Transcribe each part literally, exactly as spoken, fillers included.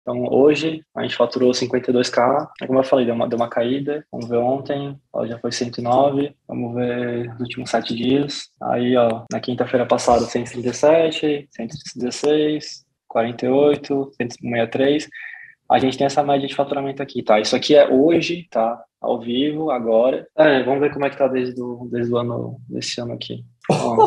Então, hoje, a gente faturou cinquenta e dois k. É como eu falei, deu uma, deu uma caída. Vamos ver ontem, ó, já foi cento e nove. Vamos ver os últimos sete dias. Aí, ó, na quinta-feira passada, cento e trinta e sete, cento e dezesseis, quarenta e oito, cento e sessenta e três. A gente tem essa média de faturamento aqui, tá? Isso aqui é hoje, tá? Ao vivo, agora. É, vamos ver como é que tá desde o, desde o ano, desse ano aqui. Ó,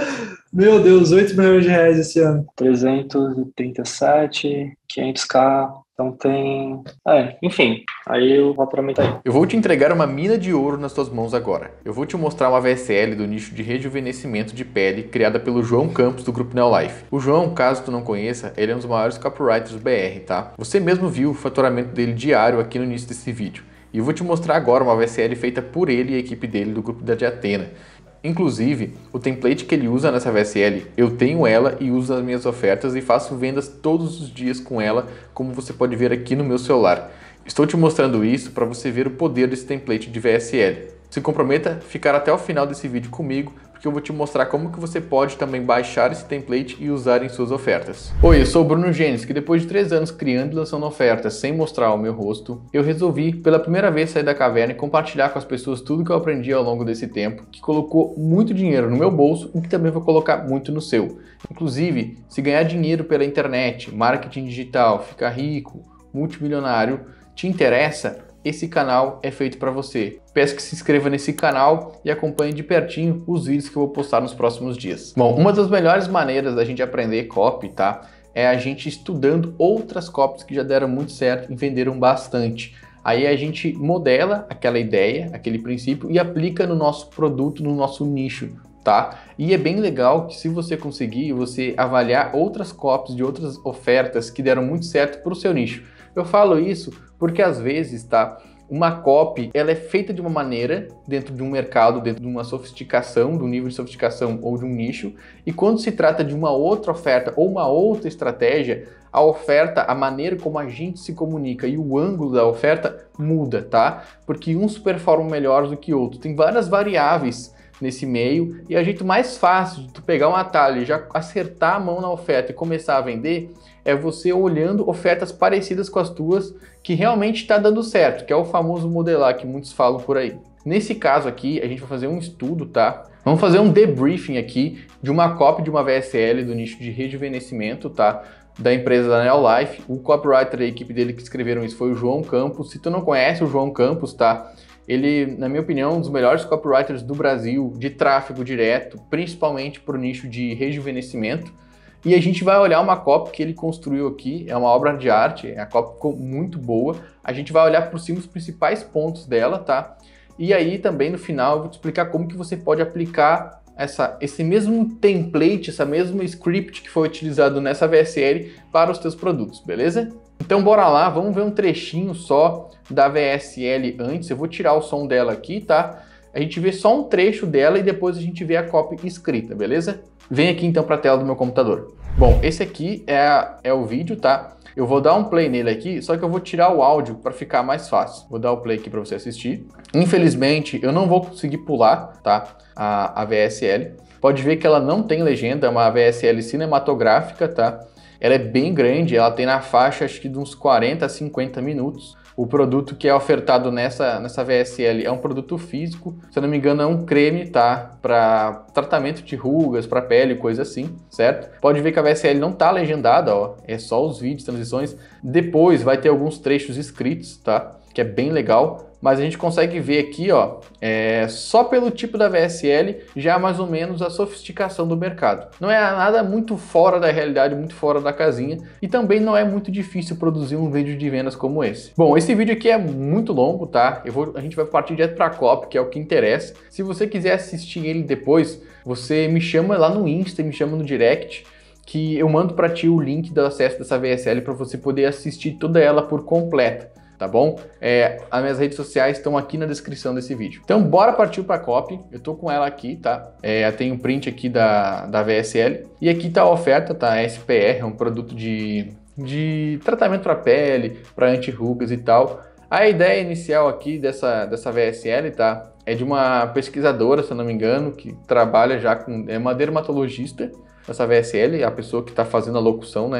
Meu Deus, oito milhões de reais esse ano. trezentos e trinta e sete, quinhentos k. Então tem. É, enfim. Aí o faturamento aí. Eu vou te entregar uma mina de ouro nas tuas mãos agora. Eu vou te mostrar uma V S L do nicho de rejuvenescimento de pele criada pelo João Campos do Grupo Neolife. O João, caso tu não conheça, ele é um dos maiores copywriters do B R, tá? Você mesmo viu o faturamento dele diário aqui no início desse vídeo. E eu vou te mostrar agora uma V S L feita por ele e a equipe dele do grupo da Diatena. Inclusive, o template que ele usa nessa V S L, eu tenho ela e uso nas minhas ofertas e faço vendas todos os dias com ela, como você pode ver aqui no meu celular. Estou te mostrando isso para você ver o poder desse template de V S L. Se comprometa a ficar até o final desse vídeo comigo, porque eu vou te mostrar como que você pode também baixar esse template e usar em suas ofertas. Oi, eu sou o Bruno Genes, que depois de três anos criando e lançando ofertas sem mostrar o meu rosto, eu resolvi pela primeira vez sair da caverna e compartilhar com as pessoas tudo que eu aprendi ao longo desse tempo, que colocou muito dinheiro no meu bolso e que também vou colocar muito no seu. Inclusive, se ganhar dinheiro pela internet, marketing digital, ficar rico, multimilionário, te interessa? Esse canal é feito para você. Peço que se inscreva nesse canal e acompanhe de pertinho os vídeos que eu vou postar nos próximos dias. Bom, uma das melhores maneiras da gente aprender copy, tá? É a gente estudando outras copies que já deram muito certo e venderam bastante. Aí a gente modela aquela ideia, aquele princípio e aplica no nosso produto, no nosso nicho, tá? E é bem legal que se você conseguir, você avaliar outras copies de outras ofertas que deram muito certo para o seu nicho. Eu falo isso porque às vezes, tá, uma copy, ela é feita de uma maneira dentro de um mercado, dentro de uma sofisticação, de um nível de sofisticação ou de um nicho, e quando se trata de uma outra oferta ou uma outra estratégia, a oferta, a maneira como a gente se comunica e o ângulo da oferta muda, tá? Porque uns performam melhor do que outros. Tem várias variáveis nesse meio e a jeito mais fácil de tu pegar um atalho e já acertar a mão na oferta e começar a vender é você olhando ofertas parecidas com as tuas que realmente está dando certo, que é o famoso modelar que muitos falam por aí. Nesse caso aqui, a gente vai fazer um estudo, tá? Vamos fazer um debriefing aqui de uma copy de uma V S L do nicho de rejuvenescimento, tá? Da empresa da Neolife. O copywriter e a equipe dele que escreveram isso foi o João Campos. Se tu não conhece o João Campos, tá? Ele, na minha opinião, é um dos melhores copywriters do Brasil, de tráfego direto, principalmente para o nicho de rejuvenescimento. E a gente vai olhar uma copy que ele construiu aqui, é uma obra de arte, a copy ficou muito boa. A gente vai olhar por cima os principais pontos dela, tá? E aí também no final eu vou te explicar como que você pode aplicar essa, esse mesmo template, essa mesma script que foi utilizado nessa V S L para os teus produtos, beleza? Então bora lá, vamos ver um trechinho só da V S L antes. Eu vou tirar o som dela aqui, tá? A gente vê só um trecho dela e depois a gente vê a copy escrita, beleza? Vem aqui então para a tela do meu computador. Bom, esse aqui é, a, é o vídeo, tá? Eu vou dar um play nele aqui, só que eu vou tirar o áudio para ficar mais fácil. Vou dar o play aqui para você assistir. Infelizmente, eu não vou conseguir pular, tá? A, a V S L. Pode ver que ela não tem legenda, é uma V S L cinematográfica, tá? Ela é bem grande, ela tem na faixa acho que de uns quarenta a cinquenta minutos. O produto que é ofertado nessa, nessa V S L é um produto físico, se eu não me engano é um creme, tá? Para tratamento de rugas, para pele, coisa assim, certo? Pode ver que a V S L não tá legendada, ó, é só os vídeos, transições. Depois vai ter alguns trechos escritos, tá? Que é bem legal. Mas a gente consegue ver aqui, ó, é, só pelo tipo da V S L, já mais ou menos a sofisticação do mercado. Não é nada muito fora da realidade, muito fora da casinha, e também não é muito difícil produzir um vídeo de vendas como esse. Bom, esse vídeo aqui é muito longo, tá? Eu vou, a gente vai partir direto para a copy, que é o que interessa. Se você quiser assistir ele depois, você me chama lá no Insta, me chama no direct, que eu mando para ti o link do acesso dessa V S L para você poder assistir toda ela por completa. Tá bom? É, as minhas redes sociais estão aqui na descrição desse vídeo. Então, bora partir para a copy. Eu tô com ela aqui, tá? É, eu tenho um print aqui da, da V S L. E aqui tá a oferta, tá? S P R, é um produto de, de tratamento para pele, para anti-rugas e tal. A ideia inicial aqui dessa, dessa V S L, tá? É de uma pesquisadora, se eu não me engano, que trabalha já com... É uma dermatologista, essa V S L, a pessoa que está fazendo a locução, né?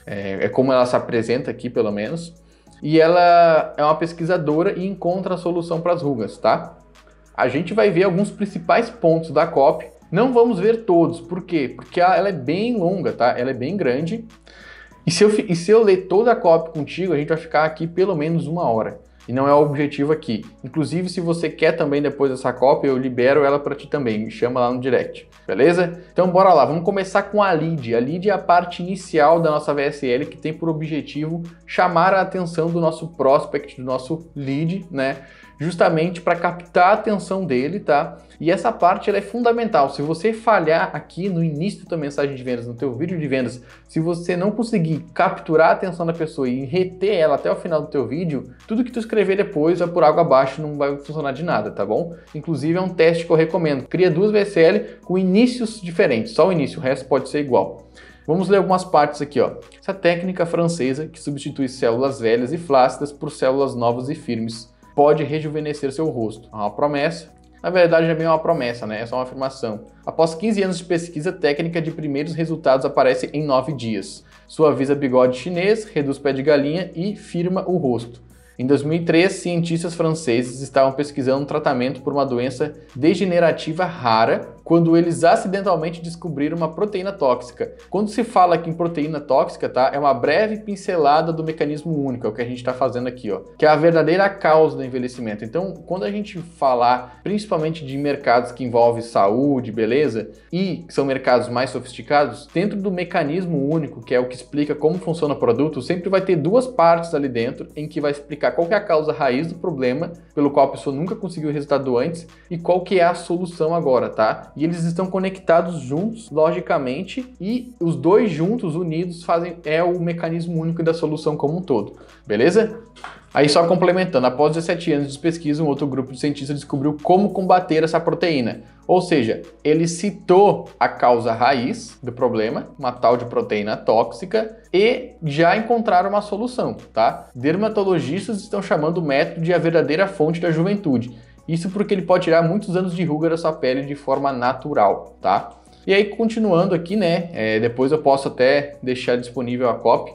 é, é como ela se apresenta aqui, pelo menos. E ela é uma pesquisadora e encontra a solução para as rugas, tá? A gente vai ver alguns principais pontos da copy. Não vamos ver todos, por quê? Porque ela é bem longa, tá? Ela é bem grande. E se eu, e se eu ler toda a copy contigo, a gente vai ficar aqui pelo menos uma hora. E não é o objetivo aqui. Inclusive, se você quer também depois dessa copy, eu libero ela para ti também. Me chama lá no direct, beleza? Então bora lá, vamos começar com a lead. A lead é a parte inicial da nossa V S L que tem por objetivo chamar a atenção do nosso prospect, do nosso lead, né? Justamente para captar a atenção dele, tá? E essa parte ela é fundamental. Se você falhar aqui no início da tua mensagem de vendas, no teu vídeo de vendas, se você não conseguir capturar a atenção da pessoa e reter ela até o final do teu vídeo, tudo que tu escrever depois vai por água abaixo, não vai funcionar de nada, tá bom? Inclusive é um teste que eu recomendo. Cria duas V S L com inícios diferentes, só o início, o resto pode ser igual. Vamos ler algumas partes aqui, ó. Essa técnica francesa que substitui células velhas e flácidas por células novas e firmes pode rejuvenescer seu rosto. É uma promessa. Na verdade, é meio uma promessa, né? É só uma afirmação. Após quinze anos de pesquisa, a técnica de primeiros resultados aparece em nove dias. Suaviza bigode chinês, reduz pé de galinha e firma o rosto. Em dois mil e três, cientistas franceses estavam pesquisando um tratamento por uma doença degenerativa rara quando eles acidentalmente descobriram uma proteína tóxica. Quando se fala aqui em proteína tóxica, tá? É uma breve pincelada do mecanismo único, é o que a gente está fazendo aqui, ó, que é a verdadeira causa do envelhecimento. Então, quando a gente falar principalmente de mercados que envolvem saúde, beleza, e são mercados mais sofisticados, dentro do mecanismo único, que é o que explica como funciona o produto, sempre vai ter duas partes ali dentro em que vai explicar qual que é a causa raiz do problema pelo qual a pessoa nunca conseguiu o resultado antes e qual que é a solução agora, tá? E eles estão conectados juntos, logicamente, e os dois juntos, unidos, fazem é o mecanismo único da solução como um todo, beleza? Aí só complementando, após dezessete anos de pesquisa, um outro grupo de cientistas descobriu como combater essa proteína. Ou seja, ele citou a causa raiz do problema, uma tal de proteína tóxica, e já encontraram uma solução, tá? Dermatologistas estão chamando o método de a verdadeira fonte da juventude. Isso porque ele pode tirar muitos anos de ruga da sua pele de forma natural, tá? E aí, continuando aqui, né? É, depois eu posso até deixar disponível a copy.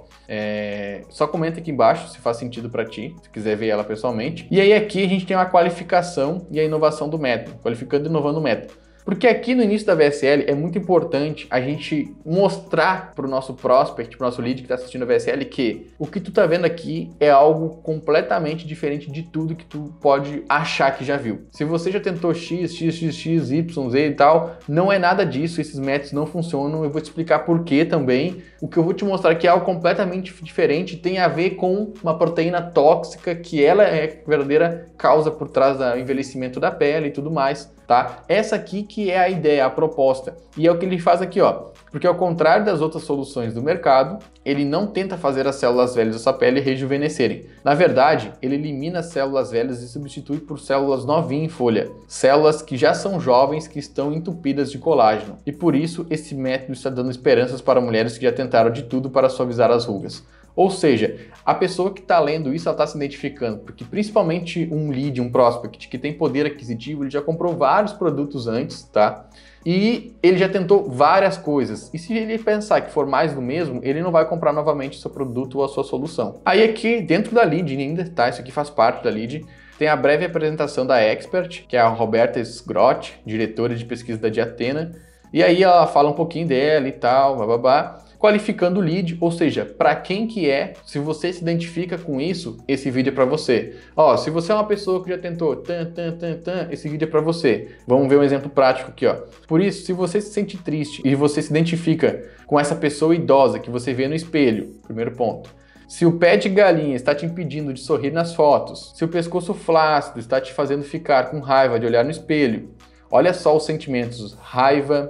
É, só comenta aqui embaixo se faz sentido para ti, se quiser ver ela pessoalmente. E aí aqui a gente tem uma qualificação e a inovação do método, qualificando e inovando o método. Porque aqui no início da V S L é muito importante a gente mostrar para o nosso prospect, para o nosso lead que está assistindo a V S L, que o que tu tá vendo aqui é algo completamente diferente de tudo que tu pode achar que já viu. Se você já tentou X, X, X, X, Y, Z e tal, não é nada disso, esses métodos não funcionam, eu vou te explicar por que também. O que eu vou te mostrar aqui é algo completamente diferente, tem a ver com uma proteína tóxica, que ela é a verdadeira causa por trás do envelhecimento da pele e tudo mais. Tá? Essa aqui que é a ideia, a proposta. E é o que ele faz aqui, ó. Porque ao contrário das outras soluções do mercado, ele não tenta fazer as células velhas da sua pele rejuvenescerem. Na verdade, ele elimina as células velhas e substitui por células novinhas em folha. Células que já são jovens, que estão entupidas de colágeno. E por isso, esse método está dando esperanças para mulheres que já tentaram de tudo para suavizar as rugas. Ou seja, a pessoa que está lendo isso, ela está se identificando, porque principalmente um lead, um prospect que tem poder aquisitivo, ele já comprou vários produtos antes, tá? E ele já tentou várias coisas. E se ele pensar que for mais do mesmo, ele não vai comprar novamente o seu produto ou a sua solução. Aí aqui, dentro da lead ainda, tá? Isso aqui faz parte da lead. Tem a breve apresentação da expert, que é a Roberta Sgrott, diretora de pesquisa da Diatena. E aí ela fala um pouquinho dela e tal, bababá. Qualificando o lead, ou seja, para quem que é, se você se identifica com isso, esse vídeo é para você. Ó, se você é uma pessoa que já tentou, tan, tan, tan, tan, esse vídeo é para você. Vamos ver um exemplo prático aqui, ó. Por isso, se você se sente triste e você se identifica com essa pessoa idosa que você vê no espelho, primeiro ponto. Se o pé de galinha está te impedindo de sorrir nas fotos, se o pescoço flácido está te fazendo ficar com raiva de olhar no espelho, olha só os sentimentos, raiva,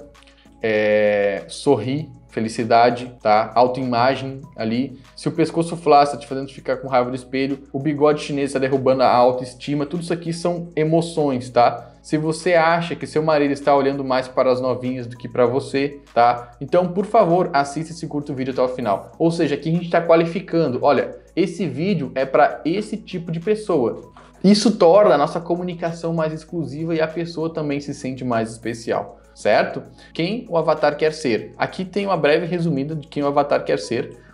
é, sorrir, felicidade, tá? Autoimagem ali. Se o pescoço flácido está te fazendo ficar com raiva do espelho, o bigode chinês está derrubando a autoestima, tudo isso aqui são emoções, tá? Se você acha que seu marido está olhando mais para as novinhas do que para você, tá? Então, por favor, assista esse curto vídeo até o final. Ou seja, aqui a gente está qualificando. Olha, esse vídeo é para esse tipo de pessoa. Isso torna a nossa comunicação mais exclusiva e a pessoa também se sente mais especial. Certo? Quem o avatar quer ser? Aqui tem uma breve resumida de quem o avatar quer ser.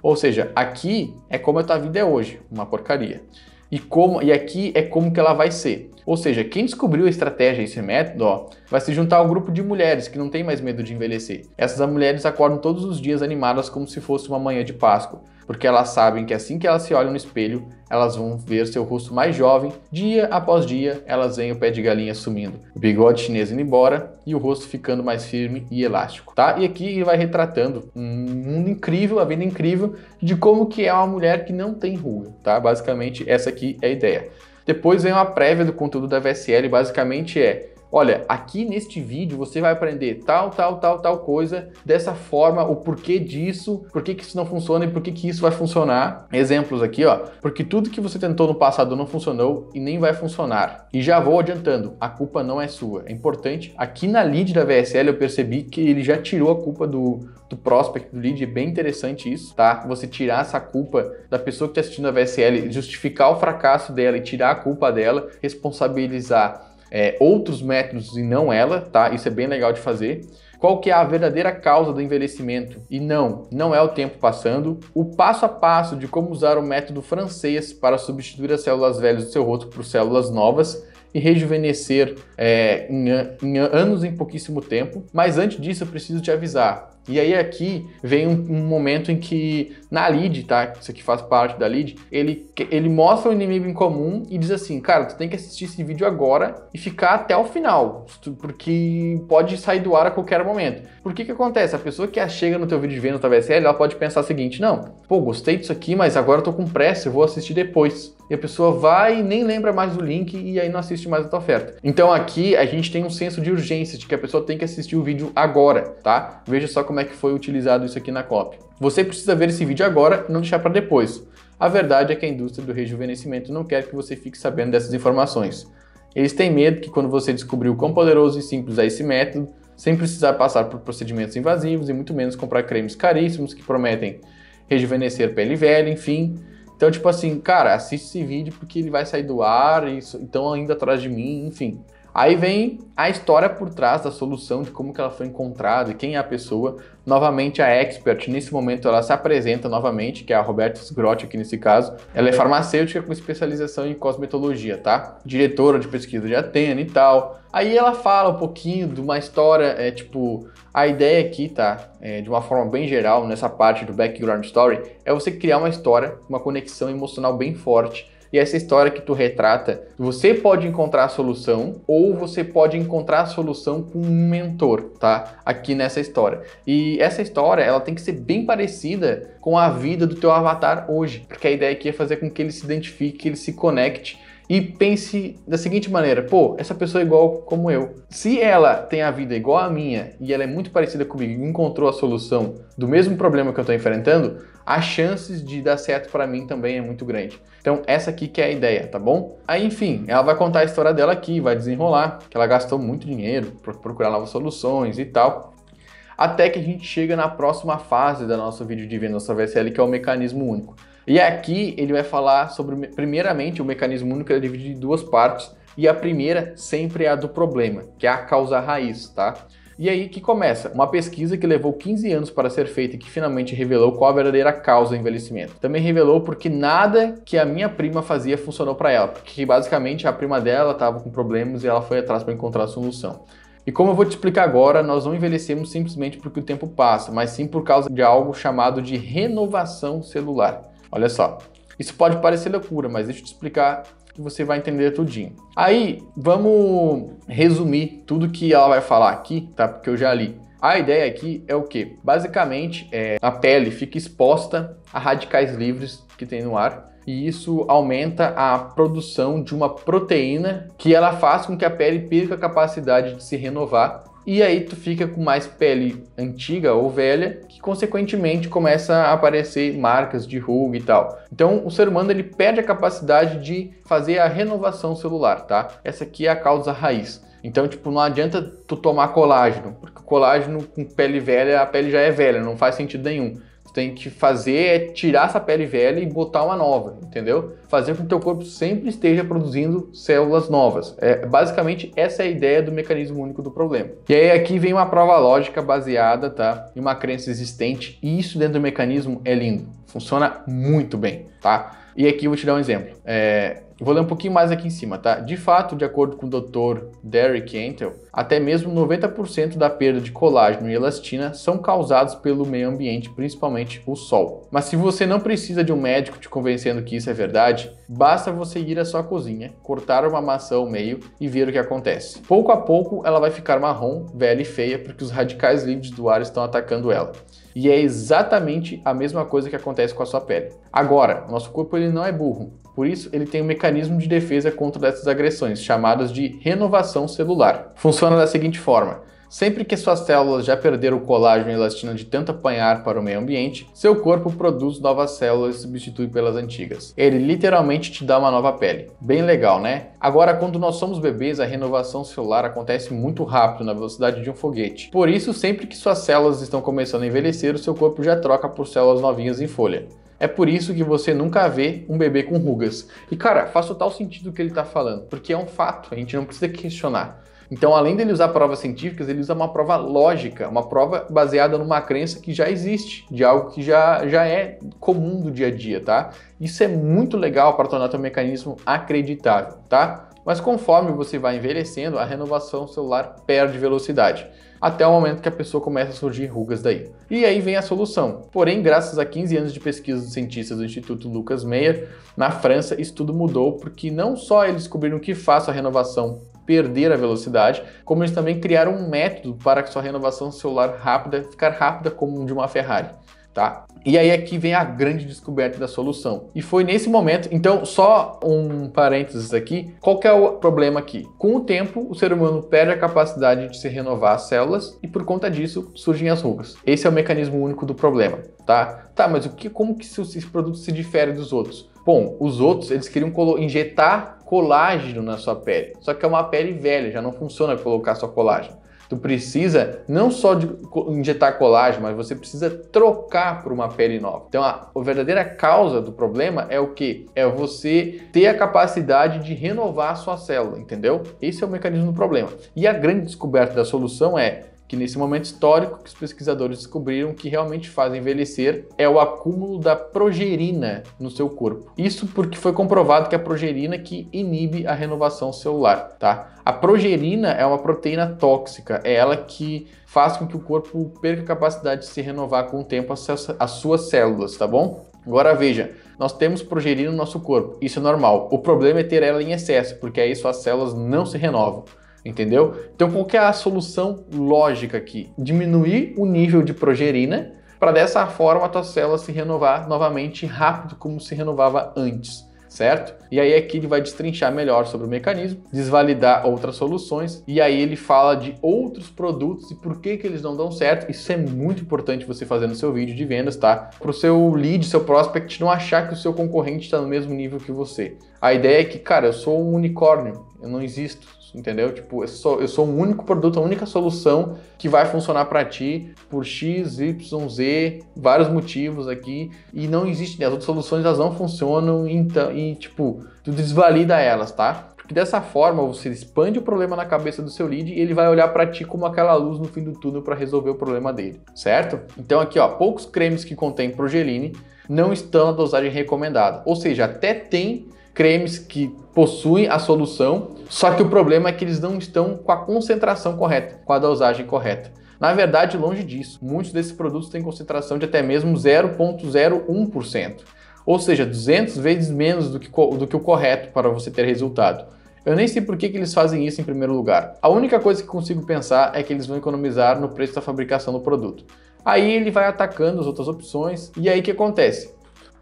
Ou seja, aqui é como a tua vida é hoje, uma porcaria. E, como, e aqui é como que ela vai ser. Ou seja, quem descobriu a estratégia, esse método, ó, vai se juntar ao grupo de mulheres que não tem mais medo de envelhecer. Essas mulheres acordam todos os dias animadas como se fosse uma manhã de Páscoa, porque elas sabem que assim que elas se olham no espelho, elas vão ver seu rosto mais jovem, dia após dia elas veem o pé de galinha sumindo, o bigode chinês indo embora e o rosto ficando mais firme e elástico, tá? E aqui ele vai retratando um mundo incrível, a vida incrível de como que é uma mulher que não tem ruga, tá? Basicamente essa aqui é a ideia. Depois vem uma prévia do conteúdo da V S L, basicamente é: olha, aqui neste vídeo você vai aprender tal, tal, tal, tal coisa, dessa forma, o porquê disso, por que que isso não funciona e por que que isso vai funcionar. Exemplos aqui, ó, porque tudo que você tentou no passado não funcionou e nem vai funcionar. E já vou adiantando, a culpa não é sua. É importante, aqui na lead da V S L eu percebi que ele já tirou a culpa do, do prospect, do lead, é bem interessante isso, tá? Você tirar essa culpa da pessoa que está assistindo a V S L, justificar o fracasso dela e tirar a culpa dela, responsabilizar É, outros métodos e não ela, tá? Isso é bem legal de fazer. Qual que é a verdadeira causa do envelhecimento? E não, não é o tempo passando. O passo a passo de como usar o método francês para substituir as células velhas do seu rosto por células novas e rejuvenescer é, em, em anos em pouquíssimo tempo. Mas antes disso eu preciso te avisar. E aí aqui vem um, um momento em que na lead, tá? Isso aqui faz parte da lead, ele, ele mostra o inimigo em comum e diz assim: cara, tu tem que assistir esse vídeo agora e ficar até o final, porque pode sair do ar a qualquer momento. Por que que acontece? A pessoa que chega no teu vídeo de venda da V S L, ela pode pensar o seguinte: não, pô, gostei disso aqui, mas agora eu tô com pressa, eu vou assistir depois. E a pessoa vai e nem lembra mais do link e aí não assiste mais a tua oferta. Então aqui a gente tem um senso de urgência, de que a pessoa tem que assistir o vídeo agora, tá? Veja só como é que foi utilizado isso aqui na copy. Você precisa ver esse vídeo agora e não deixar para depois. A verdade é que a indústria do rejuvenescimento não quer que você fique sabendo dessas informações. Eles têm medo que quando você descobrir o quão poderoso e simples é esse método, sem precisar passar por procedimentos invasivos e muito menos comprar cremes caríssimos que prometem rejuvenescer pele velha, enfim. Então, tipo assim, cara, assiste esse vídeo porque ele vai sair do ar e estão ainda atrás de mim, enfim. Aí vem a história por trás da solução, de como que ela foi encontrada e quem é a pessoa. Novamente a expert, nesse momento ela se apresenta novamente, que é a Roberta Sgrotti aqui nesse caso. Ela é farmacêutica com especialização em cosmetologia, tá? Diretora de pesquisa de Atena e tal. Aí ela fala um pouquinho de uma história, é tipo, a ideia aqui, tá? É, de uma forma bem geral, nessa parte do background story, é você criar uma história, uma conexão emocional bem forte. E essa história que tu retrata, você pode encontrar a solução ou você pode encontrar a solução com um mentor, tá? Aqui nessa história. E essa história, ela tem que ser bem parecida com a vida do teu avatar hoje, porque a ideia aqui é fazer com que ele se identifique, que ele se conecte e pense da seguinte maneira: pô, essa pessoa é igual como eu. Se ela tem a vida igual a minha e ela é muito parecida comigo e encontrou a solução do mesmo problema que eu estou enfrentando, as chances de dar certo para mim também é muito grande. Então essa aqui que é a ideia, tá bom? Aí enfim, ela vai contar a história dela aqui, vai desenrolar, que ela gastou muito dinheiro para procurar novas soluções e tal. Até que a gente chega na próxima fase da nossa vídeo de venda, nossa V S L, que é o mecanismo único. E aqui ele vai falar sobre, primeiramente, o mecanismo único é dividido em duas partes, e a primeira sempre é a do problema, que é a causa raiz, tá? E aí que começa uma pesquisa que levou quinze anos para ser feita e que finalmente revelou qual a verdadeira causa do envelhecimento. Também revelou porque nada que a minha prima fazia funcionou para ela, porque basicamente a prima dela estava com problemas e ela foi atrás para encontrar a solução. E como eu vou te explicar agora, nós não envelhecemos simplesmente porque o tempo passa, mas sim por causa de algo chamado de renovação celular. Olha só, isso pode parecer loucura, mas deixa eu te explicar que você vai entender tudinho. Aí, vamos resumir tudo que ela vai falar aqui, tá? Porque eu já li. A ideia aqui é o quê? Basicamente, é, a pele fica exposta a radicais livres que tem no ar, e isso aumenta a produção de uma proteína que ela faz com que a pele perca a capacidade de se renovar. E aí tu fica com mais pele antiga ou velha, que consequentemente começa a aparecer marcas de ruga e tal. Então o ser humano ele perde a capacidade de fazer a renovação celular, tá? Essa aqui é a causa raiz. Então, tipo, não adianta tu tomar colágeno, porque o colágeno com pele velha, a pele já é velha, não faz sentido nenhum. Tu tem que fazer é tirar essa pele velha e botar uma nova, entendeu? Fazer com que o teu corpo sempre esteja produzindo células novas. É, basicamente, essa é a ideia do mecanismo único do problema. E aí aqui vem uma prova lógica baseada, tá, em uma crença existente, e isso dentro do mecanismo é lindo. Funciona muito bem, tá? E aqui eu vou te dar um exemplo. É, vou ler um pouquinho mais aqui em cima, tá? De fato, de acordo com o doutor Derek Antle, até mesmo noventa por cento da perda de colágeno e elastina são causados pelo meio ambiente, principalmente o sol. Mas se você não precisa de um médico te convencendo que isso é verdade, basta você ir à sua cozinha, cortar uma maçã ao meio e ver o que acontece. Pouco a pouco, ela vai ficar marrom, velha e feia, porque os radicais livres do ar estão atacando ela. E é exatamente a mesma coisa que acontece com a sua pele. Agora, nosso corpo ele não é burro, por isso ele tem um mecanismo de defesa contra essas agressões, chamadas de renovação celular. Funciona da seguinte forma: sempre que suas células já perderam o colágeno e elastina de tanto apanhar para o meio ambiente, seu corpo produz novas células e substitui pelas antigas. Ele literalmente te dá uma nova pele. Bem legal, né? Agora, quando nós somos bebês, a renovação celular acontece muito rápido, na velocidade de um foguete. Por isso, sempre que suas células estão começando a envelhecer, o seu corpo já troca por células novinhas em folha. É por isso que você nunca vê um bebê com rugas. E cara, faz total sentido o que ele está falando, porque é um fato, a gente não precisa questionar. Então, além dele usar provas científicas, ele usa uma prova lógica, uma prova baseada numa crença que já existe, de algo que já, já é comum do dia a dia, tá? Isso é muito legal para tornar teu mecanismo acreditável, tá? Mas conforme você vai envelhecendo, a renovação celular perde velocidade, até o momento que a pessoa começa a surgir rugas daí. E aí vem a solução. Porém, graças a quinze anos de pesquisa dos cientistas do Instituto Lucas Meyer, na França, isso tudo mudou, porque não só eles descobriram o que faz a renovação perder a velocidade, como eles também criaram um método para que sua renovação celular rápida ficar rápida como de uma Ferrari, tá? E aí aqui vem a grande descoberta da solução. E foi nesse momento, então só um parênteses aqui, qual que é o problema aqui? Com o tempo, o ser humano perde a capacidade de se renovar as células e por conta disso surgem as rugas. Esse é o mecanismo único do problema, tá? Tá, mas o que, como que esse produto se difere dos outros? Bom, os outros, eles queriam injetar colágeno na sua pele, só que é uma pele velha, já não funciona colocar só colágeno. Tu precisa não só de injetar colágeno, mas você precisa trocar por uma pele nova. Então a, a verdadeira causa do problema é o quê? É você ter a capacidade de renovar a sua célula, entendeu? Esse é o mecanismo do problema. E a grande descoberta da solução é que nesse momento histórico que os pesquisadores descobriram que realmente faz envelhecer é o acúmulo da progerina no seu corpo. Isso porque foi comprovado que é a progerina que inibe a renovação celular, tá? A progerina é uma proteína tóxica, é ela que faz com que o corpo perca a capacidade de se renovar com o tempo as suas células, tá bom? Agora veja, nós temos progerina no nosso corpo, isso é normal. O problema é ter ela em excesso, porque aí suas células não se renovam. Entendeu? Então qual que é a solução lógica aqui? Diminuir o nível de progerina para dessa forma a tua célula se renovar novamente rápido como se renovava antes, certo? E aí aqui ele vai destrinchar melhor sobre o mecanismo, desvalidar outras soluções e aí ele fala de outros produtos e por que que eles não dão certo. Isso é muito importante você fazer no seu vídeo de vendas, tá? Para o seu lead, seu prospect não achar que o seu concorrente está no mesmo nível que você. A ideia é que, cara, eu sou um unicórnio, eu não existo. Entendeu? Tipo, eu sou, eu sou um único produto, a única solução que vai funcionar para ti por X, Y, Z, vários motivos aqui, e não existe, né? As outras soluções elas não funcionam, então, e tipo, tu desvalida elas, tá? Porque dessa forma você expande o problema na cabeça do seu lead e ele vai olhar para ti como aquela luz no fim do túnel para resolver o problema dele, certo? Então aqui, ó, poucos cremes que contêm progeline não estão na dosagem recomendada, ou seja, até tem cremes que possuem a solução, só que o problema é que eles não estão com a concentração correta, com a dosagem correta. Na verdade, longe disso, muitos desses produtos têm concentração de até mesmo zero vírgula zero um por cento, ou seja, duzentas vezes menos do que, do que o correto para você ter resultado. Eu nem sei por que, que eles fazem isso em primeiro lugar. A única coisa que consigo pensar é que eles vão economizar no preço da fabricação do produto. Aí ele vai atacando as outras opções e aí o que acontece?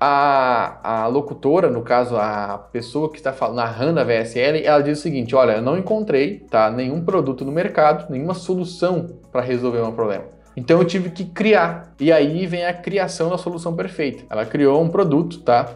A, a locutora, no caso a pessoa que está narrando a V S L, ela diz o seguinte: olha, eu não encontrei, tá, nenhum produto no mercado, nenhuma solução para resolver o meu problema. Então eu tive que criar. E aí vem a criação da solução perfeita. Ela criou um produto, tá,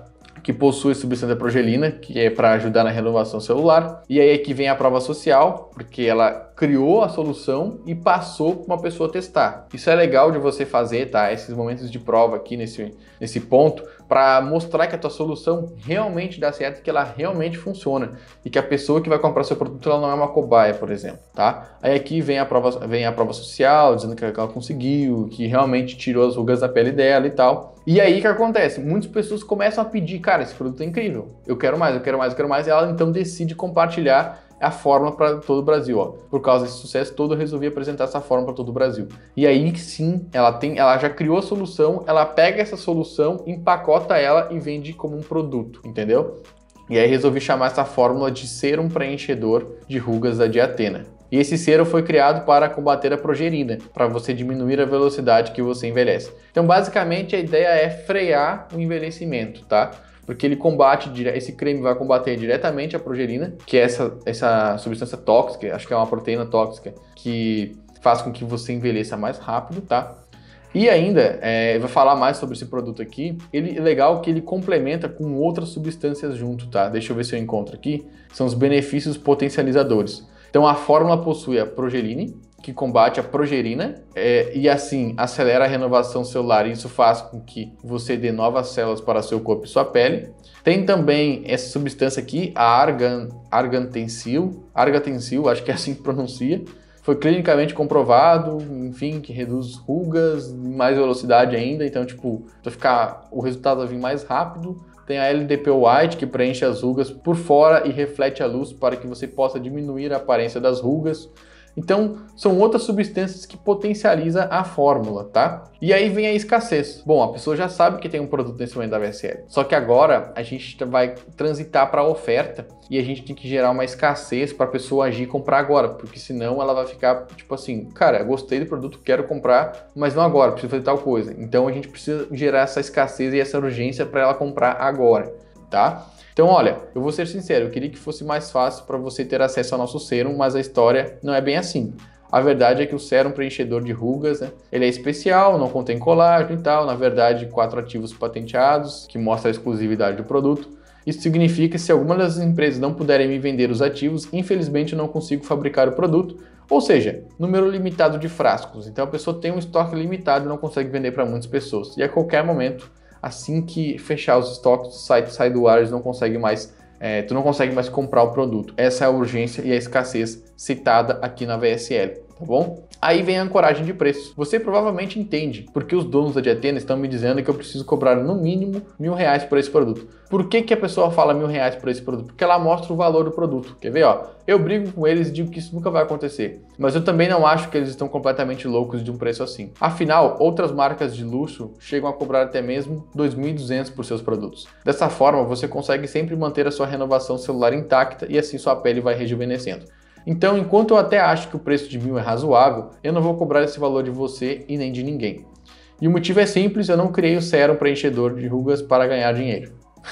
que possui substância progelina, que é para ajudar na renovação celular. E aí aqui vem a prova social, porque ela criou a solução e passou para uma pessoa testar. Isso é legal de você fazer, tá? Esses momentos de prova aqui nesse, nesse ponto, para mostrar que a tua solução realmente dá certo, que ela realmente funciona e que a pessoa que vai comprar seu produto ela não é uma cobaia, por exemplo, tá? Aí aqui vem a prova, vem a prova social, dizendo que ela conseguiu, que realmente tirou as rugas da pele dela e tal. E aí o que acontece? Muitas pessoas começam a pedir, cara, esse produto é incrível, eu quero mais, eu quero mais, eu quero mais, e ela então decide compartilhar a fórmula para todo o Brasil, ó. Por causa desse sucesso todo, eu resolvi apresentar essa fórmula para todo o Brasil. E aí sim, ela tem, ela já criou a solução, ela pega essa solução, empacota ela e vende como um produto, entendeu? E aí resolvi chamar essa fórmula de sérum preenchedor de rugas da Diatena. E esse sérum foi criado para combater a progerina, para você diminuir a velocidade que você envelhece. Então, basicamente, a ideia é frear o envelhecimento, tá? Porque ele combate, esse creme vai combater diretamente a progerina, que é essa, essa substância tóxica, acho que é uma proteína tóxica, que faz com que você envelheça mais rápido, tá? E ainda, é, vai falar mais sobre esse produto aqui, ele é legal que ele complementa com outras substâncias junto, tá? Deixa eu ver se eu encontro aqui, são os benefícios potencializadores. Então a fórmula possui a progeline, que combate a progerina é, e assim acelera a renovação celular. Isso faz com que você dê novas células para seu corpo e sua pele. Tem também essa substância aqui, a argan, argantensil, argatensil, acho que é assim que pronuncia. Foi clinicamente comprovado, enfim, que reduz rugas, mais velocidade ainda. Então, tipo, para ficar o resultado vai vir mais rápido. Tem a L D P White, que preenche as rugas por fora e reflete a luz para que você possa diminuir a aparência das rugas. Então, são outras substâncias que potencializam a fórmula, tá? E aí vem a escassez. Bom, a pessoa já sabe que tem um produto nesse momento da V S L. Só que agora a gente vai transitar para a oferta e a gente tem que gerar uma escassez para a pessoa agir e comprar agora, porque senão ela vai ficar tipo assim, cara, gostei do produto, quero comprar, mas não agora, preciso fazer tal coisa. Então a gente precisa gerar essa escassez e essa urgência para ela comprar agora, tá? Então, olha, eu vou ser sincero, eu queria que fosse mais fácil para você ter acesso ao nosso sérum, mas a história não é bem assim. A verdade é que o sérum preenchedor de rugas, né, ele é especial, não contém colágeno e tal, na verdade, quatro ativos patenteados, que mostra a exclusividade do produto. Isso significa que se alguma das empresas não puderem me vender os ativos, infelizmente eu não consigo fabricar o produto, ou seja, número limitado de frascos. Então a pessoa tem um estoque limitado e não consegue vender para muitas pessoas. E a qualquer momento, assim que fechar os estoques, o site sai do ar, eles não conseguem mais, é, tu não consegue mais comprar o produto. Essa é a urgência e a escassez citada aqui na V S L, tá bom? Aí vem a ancoragem de preço. Você provavelmente entende porque os donos da Diatena estão me dizendo que eu preciso cobrar no mínimo mil reais por esse produto. Por que que a pessoa fala mil reais por esse produto? Porque ela mostra o valor do produto. Quer ver, ó? Eu brigo com eles e digo que isso nunca vai acontecer. Mas eu também não acho que eles estão completamente loucos de um preço assim. Afinal, outras marcas de luxo chegam a cobrar até mesmo dois mil e duzentos reais por seus produtos. Dessa forma, você consegue sempre manter a sua renovação celular intacta e assim sua pele vai rejuvenescendo. Então, enquanto eu até acho que o preço de mil é razoável, eu não vou cobrar esse valor de você e nem de ninguém. E o motivo é simples, eu não criei o sérum preenchedor de rugas para ganhar dinheiro.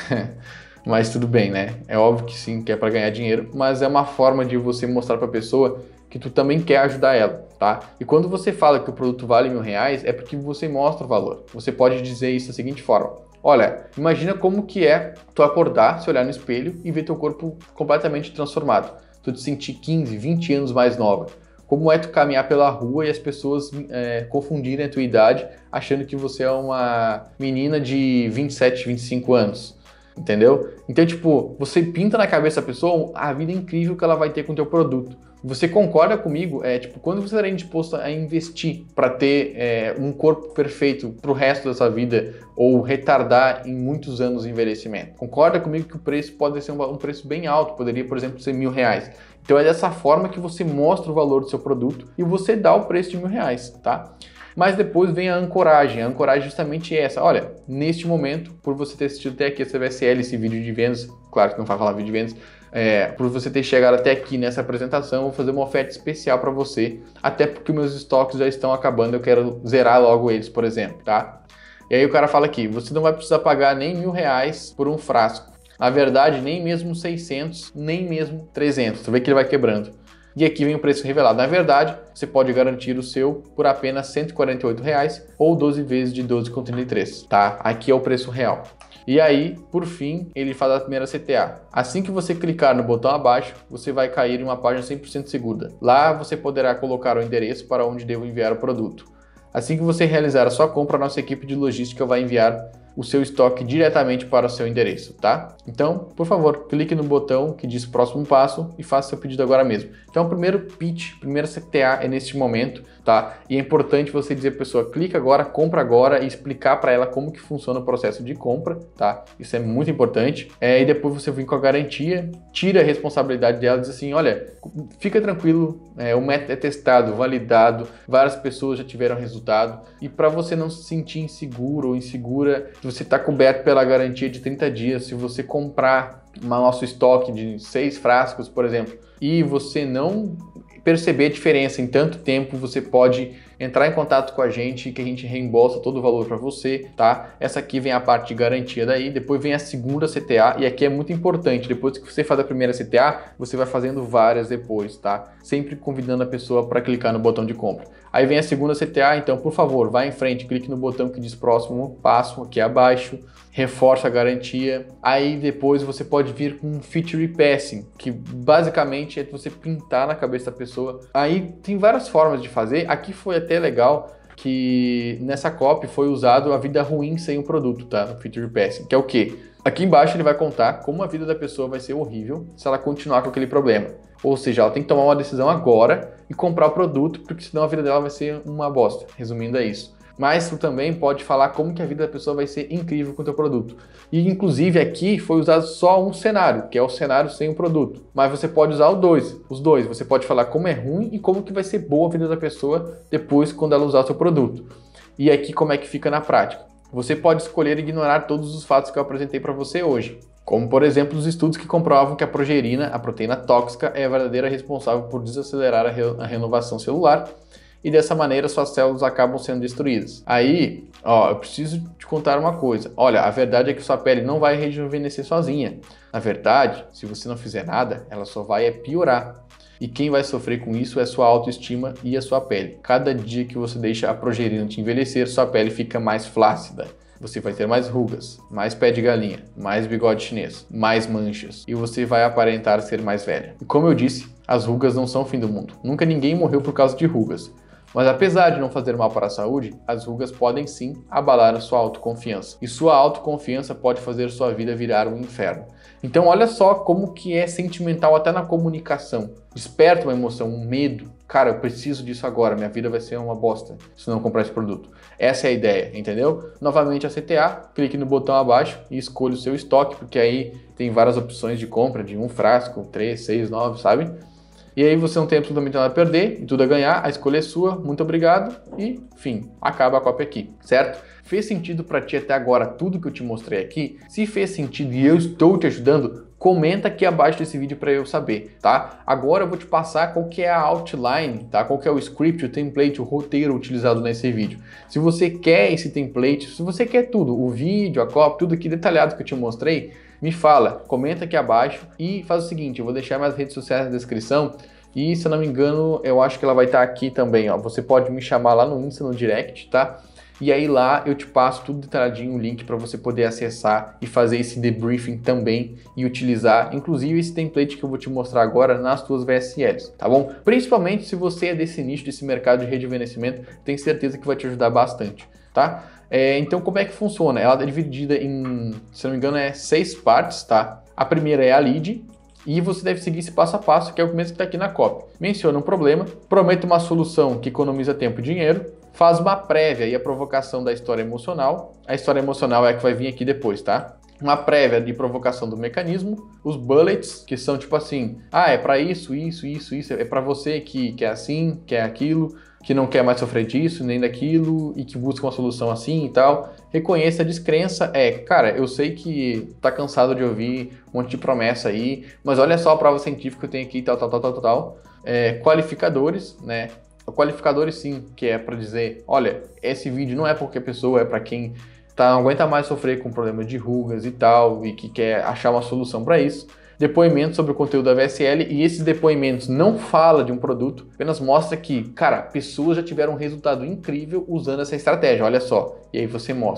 Mas tudo bem, né? É óbvio que sim, que é para ganhar dinheiro, mas é uma forma de você mostrar para a pessoa que tu também quer ajudar ela, tá? E quando você fala que o produto vale mil reais, é porque você mostra o valor. Você pode dizer isso da seguinte forma: olha, imagina como que é tu acordar, se olhar no espelho e ver teu corpo completamente transformado. Tu te sentir quinze, vinte anos mais nova. Como é tu caminhar pela rua e as pessoas é, confundirem a tua idade achando que você é uma menina de vinte e sete, vinte e cinco anos. Entendeu? Então, tipo, você pinta na cabeça da pessoa a vida incrível que ela vai ter com o teu produto. Você concorda comigo? É, tipo, quando você estaria disposto a investir para ter é, um corpo perfeito pro resto da sua vida ou retardar em muitos anos de envelhecimento? Concorda comigo que o preço pode ser um, um preço bem alto, poderia, por exemplo, ser mil reais. Então é dessa forma que você mostra o valor do seu produto e você dá o preço de mil reais, tá? Mas depois vem a ancoragem. A ancoragem é justamente essa. Olha, neste momento, por você ter assistido até aqui essa V S L, esse vídeo de vendas, claro que não vai falar vídeo de vendas, é, por você ter chegado até aqui nessa apresentação, eu vou fazer uma oferta especial para você, até porque meus estoques já estão acabando, eu quero zerar logo eles, por exemplo, tá? E aí o cara fala aqui, você não vai precisar pagar nem mil reais por um frasco. Na verdade, nem mesmo seiscentos, nem mesmo trezentos. Você vê que ele vai quebrando. E aqui vem o preço revelado. Na verdade, você pode garantir o seu por apenas cento e quarenta e oito reais ou doze vezes de doze vírgula trinta e três, tá? Aqui é o preço real. E aí, por fim, ele faz a primeira C T A. Assim que você clicar no botão abaixo, você vai cair em uma página cem por cento segura. Lá você poderá colocar o endereço para onde devo enviar o produto. Assim que você realizar a sua compra, a nossa equipe de logística vai enviar o seu estoque diretamente para o seu endereço, tá? Então, por favor, clique no botão que diz próximo passo e faça seu pedido agora mesmo. Então, o primeiro pitch, primeira C T A é neste momento, tá? E é importante você dizer para a pessoa, clica agora, compra agora e explicar para ela como que funciona o processo de compra, tá? Isso é muito importante. É, e depois você vem com a garantia, tira a responsabilidade dela e diz assim, olha, fica tranquilo, é, o método é testado, validado, várias pessoas já tiveram resultado e para você não se sentir inseguro ou insegura, você está coberto pela garantia de trinta dias. Se você comprar um nosso estoque de seis frascos, por exemplo, e você não perceber a diferença em tanto tempo, você pode entrar em contato com a gente que a gente reembolsa todo o valor para você, tá? Essa aqui vem a parte de garantia daí, depois vem a segunda C T A e aqui é muito importante, depois que você faz a primeira C T A, você vai fazendo várias depois, tá? Sempre convidando a pessoa para clicar no botão de compra. Aí vem a segunda C T A, então por favor, vá em frente, clique no botão que diz próximo passo aqui abaixo, reforça a garantia, aí depois você pode vir com um feature passing, que basicamente é você pintar na cabeça da pessoa. Aí tem várias formas de fazer, aqui foi até legal que nessa copy foi usado a vida ruim sem o produto, tá? No feature passing, que é o quê? Aqui embaixo ele vai contar como a vida da pessoa vai ser horrível se ela continuar com aquele problema. Ou seja, ela tem que tomar uma decisão agora e comprar o produto, porque senão a vida dela vai ser uma bosta. Resumindo, é isso. Mas tu também pode falar como que a vida da pessoa vai ser incrível com o teu produto. E inclusive aqui foi usado só um cenário, que é o cenário sem o produto. Mas você pode usar os dois, os dois. Você pode falar como é ruim e como que vai ser boa a vida da pessoa depois quando ela usar o seu produto. E aqui como é que fica na prática. Você pode escolher ignorar todos os fatos que eu apresentei para você hoje. Como, por exemplo, os estudos que comprovam que a progesterina, a proteína tóxica, é a verdadeira responsável por desacelerar a, re a renovação celular e dessa maneira suas células acabam sendo destruídas. Aí, ó, eu preciso te contar uma coisa. Olha, a verdade é que sua pele não vai rejuvenescer sozinha. Na verdade, se você não fizer nada, ela só vai piorar. E quem vai sofrer com isso é sua autoestima e a sua pele. Cada dia que você deixa a progesterina te envelhecer, sua pele fica mais flácida. Você vai ter mais rugas, mais pé de galinha, mais bigode chinês, mais manchas. E você vai aparentar ser mais velha. E como eu disse, as rugas não são o fim do mundo. Nunca ninguém morreu por causa de rugas. Mas apesar de não fazer mal para a saúde, as rugas podem sim abalar a sua autoconfiança. E sua autoconfiança pode fazer sua vida virar um inferno. Então olha só como que é sentimental até na comunicação. Desperta uma emoção, um medo. Cara, eu preciso disso agora, minha vida vai ser uma bosta se não comprar esse produto. Essa é a ideia, entendeu? Novamente a C T A, clique no botão abaixo e escolha o seu estoque, porque aí tem várias opções de compra, de um frasco, três, seis, nove, sabe? E aí você não tem absolutamente nada a perder e tudo a ganhar, a escolha é sua, muito obrigado e, fim, acaba a cópia aqui, certo? Fez sentido para ti até agora tudo que eu te mostrei aqui? Se fez sentido e eu estou te ajudando, comenta aqui abaixo desse vídeo para eu saber, tá? Agora eu vou te passar qual que é a outline, tá? Qual que é o script, o template, o roteiro utilizado nesse vídeo. Se você quer esse template, se você quer tudo, o vídeo, a cópia, tudo aqui detalhado que eu te mostrei, me fala, comenta aqui abaixo e faz o seguinte, eu vou deixar minhas redes sociais na descrição e, se eu não me engano, eu acho que ela vai estar aqui também, ó. Você pode me chamar lá no Insta, no direct, tá? E aí lá eu te passo tudo detalhadinho, o link para você poder acessar e fazer esse debriefing também e utilizar, inclusive, esse template que eu vou te mostrar agora nas tuas V S Ls, tá bom? Principalmente se você é desse nicho, desse mercado de rejuvenescimento, tenho certeza que vai te ajudar bastante, tá? É, então, como é que funciona? Ela é dividida em, se não me engano, é seis partes, tá? A primeira é a lead, e você deve seguir esse passo a passo, que é o mesmo que está aqui na cópia. Menciona um problema, promete uma solução que economiza tempo e dinheiro, faz uma prévia e a provocação da história emocional. A história emocional é a que vai vir aqui depois, tá? Uma prévia de provocação do mecanismo, os bullets, que são tipo assim, ah, é para isso, isso, isso, isso, é para você que quer assim, quer aquilo, que não quer mais sofrer disso, nem daquilo, e que busca uma solução assim e tal. Reconheça a descrença, é, cara, eu sei que tá cansado de ouvir um monte de promessa aí, mas olha só a prova científica que eu tenho aqui, tal, tal, tal, tal, tal. É, qualificadores, né? Qualificadores sim, que é para dizer, olha, esse vídeo não é porque a pessoa, é para quem tá, não aguenta mais sofrer com problema de rugas e tal, e que quer achar uma solução para isso. Depoimentos sobre o conteúdo da V S L, e esses depoimentos não falam de um produto, apenas mostra que, cara, pessoas já tiveram um resultado incrível usando essa estratégia, olha só, e aí você mostra.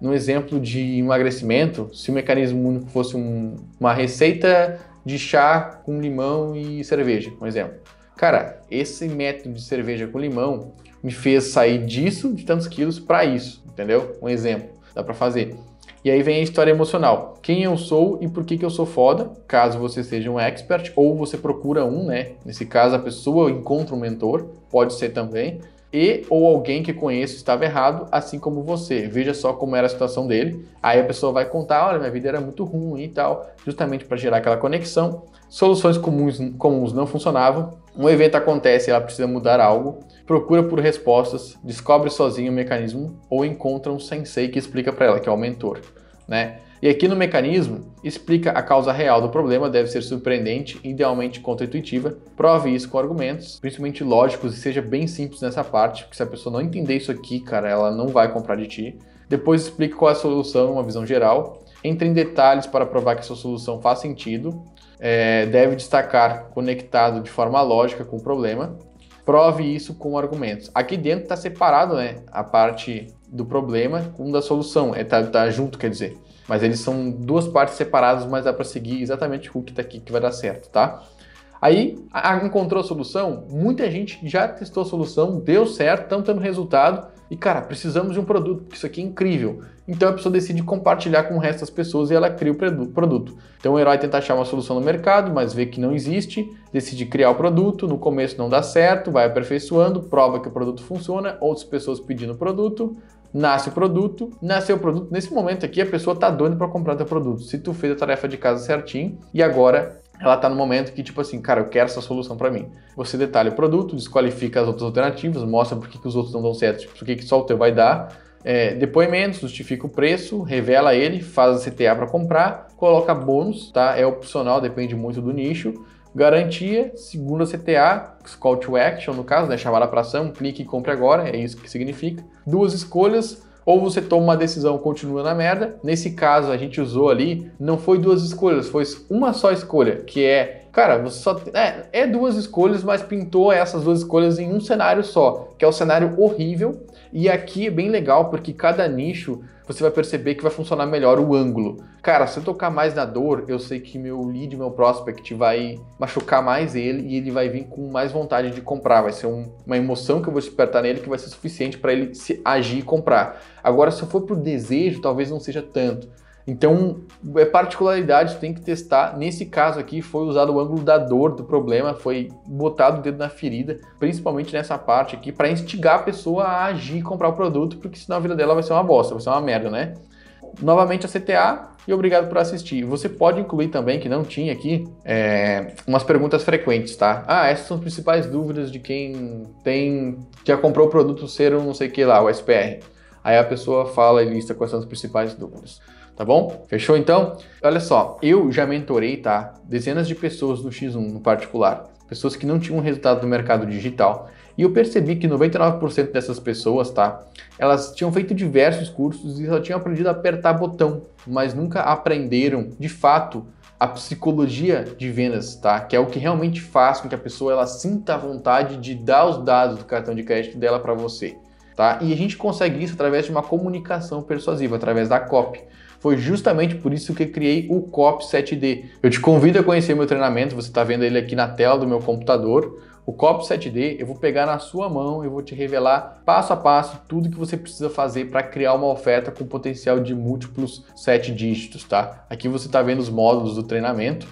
no exemplo de emagrecimento, se o mecanismo único fosse um, uma receita de chá com limão e cerveja, por exemplo. Cara, esse método de cerveja com limão me fez sair disso, de tantos quilos, para isso, entendeu? Um exemplo, dá para fazer. E aí vem a história emocional. Quem eu sou e por que que eu sou foda, caso você seja um expert, ou você procura um, né? Nesse caso, a pessoa encontra um mentor, pode ser também, e ou alguém que conheço estava errado, assim como você. Veja só como era a situação dele. Aí a pessoa vai contar, olha, minha vida era muito ruim e tal, justamente para gerar aquela conexão. Soluções comuns, comuns não funcionavam. Um evento acontece e ela precisa mudar algo. Procura por respostas, descobre sozinho o mecanismo ou encontra um sensei que explica para ela, que é o mentor, né? E aqui no mecanismo, explica a causa real do problema, deve ser surpreendente, idealmente contra-intuitiva. Prove isso com argumentos, principalmente lógicos, e seja bem simples nessa parte, porque se a pessoa não entender isso aqui, cara, ela não vai comprar de ti. Depois explica qual é a solução, uma visão geral. Entre em detalhes para provar que a sua solução faz sentido. É, deve destacar conectado de forma lógica com o problema. Prove isso com argumentos. Aqui dentro está separado, né, a parte do problema com da solução. É, tá, tá junto, quer dizer. Mas eles são duas partes separadas, mas dá para seguir exatamente o que está aqui que vai dar certo, tá? Aí, a, encontrou a solução? Muita gente já testou a solução, deu certo, estão tendo resultado. E, cara, precisamos de um produto, porque isso aqui é incrível. Então, a pessoa decide compartilhar com o resto das pessoas e ela cria o produto. Então, o herói tenta achar uma solução no mercado, mas vê que não existe, decide criar o produto, no começo não dá certo, vai aperfeiçoando, prova que o produto funciona, outras pessoas pedindo o produto, nasce o produto, nasceu o produto. Nesse momento aqui, a pessoa tá doida para comprar teu produto. Se tu fez a tarefa de casa certinho e agora ela tá no momento que, tipo assim, cara, eu quero essa solução para mim. Você detalha o produto, desqualifica as outras alternativas, mostra por que, que os outros não dão certo, por que, que só o teu vai dar. É, depoimentos, justifica o preço, revela ele, faz a C T A para comprar, coloca bônus, tá? É opcional, depende muito do nicho. Garantia, segunda C T A, call to action no caso, né? Chamada para ação, clique e compre agora, é isso que significa. Duas escolhas, ou você toma uma decisão e continua na merda. Nesse caso, a gente usou ali, não foi duas escolhas, foi uma só escolha, que é, cara, você só é, é duas escolhas, mas pintou essas duas escolhas em um cenário só, que é o cenário horrível. E aqui é bem legal, porque cada nicho você vai perceber que vai funcionar melhor o ângulo. Cara, se eu tocar mais na dor, eu sei que meu lead, meu prospect vai machucar mais ele e ele vai vir com mais vontade de comprar. Vai ser um, uma emoção que eu vou despertar nele que vai ser suficiente para ele se agir e comprar. Agora, se eu for pro desejo, talvez não seja tanto. Então, é particularidade, tem que testar. Nesse caso aqui, foi usado o ângulo da dor do problema, foi botado o dedo na ferida, principalmente nessa parte aqui, para instigar a pessoa a agir e comprar o produto, porque senão a vida dela vai ser uma bosta, vai ser uma merda, né? Novamente a C T A e obrigado por assistir. Você pode incluir também, que não tinha aqui, é, umas perguntas frequentes, tá? Ah, essas são as principais dúvidas de quem tem, já comprou o produto ser um não sei o que lá, o S P R. Aí a pessoa fala e lista quais são as principais dúvidas. Tá bom? Fechou então? Olha só, eu já mentorei, tá? Dezenas de pessoas no X um no particular. Pessoas que não tinham resultado no mercado digital. E eu percebi que noventa e nove por cento dessas pessoas, tá? Elas tinham feito diversos cursos e só tinham aprendido a apertar botão, mas nunca aprenderam, de fato, a psicologia de vendas, tá? Que é o que realmente faz com que a pessoa ela sinta a vontade de dar os dados do cartão de crédito dela para você, tá? E a gente consegue isso através de uma comunicação persuasiva, através da copy. Foi justamente por isso que eu criei o Copy sete D. Eu te convido a conhecer meu treinamento, você está vendo ele aqui na tela do meu computador. O Copy sete D, eu vou pegar na sua mão e vou te revelar passo a passo tudo que você precisa fazer para criar uma oferta com potencial de múltiplos sete dígitos, tá? Aqui você está vendo os módulos do treinamento.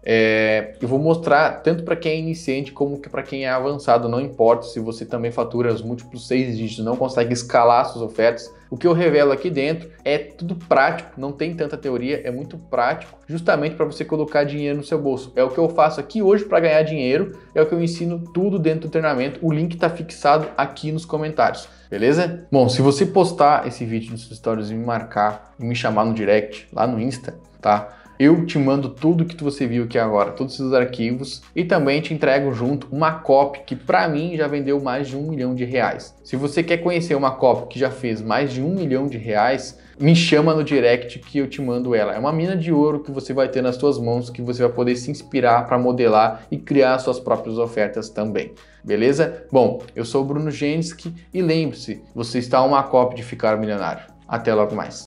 É, eu vou mostrar tanto para quem é iniciante como para quem é avançado, não importa se você também fatura os múltiplos seis dígitos, não consegue escalar suas ofertas. O que eu revelo aqui dentro é tudo prático, não tem tanta teoria, é muito prático, justamente para você colocar dinheiro no seu bolso. É o que eu faço aqui hoje para ganhar dinheiro, é o que eu ensino tudo dentro do treinamento. O link está fixado aqui nos comentários, beleza? Bom, se você postar esse vídeo nos seus stories e me marcar e me chamar no direct lá no Insta, tá? Eu te mando tudo que você viu aqui agora, todos esses arquivos, e também te entrego junto uma copy que para mim já vendeu mais de um milhão de reais. Se você quer conhecer uma copy que já fez mais de um milhão de reais, me chama no direct que eu te mando ela. É uma mina de ouro que você vai ter nas suas mãos, que você vai poder se inspirar para modelar e criar suas próprias ofertas também. Beleza? Bom, eu sou o Bruno Genski e lembre-se, você está a uma copy de ficar milionário. Até logo mais.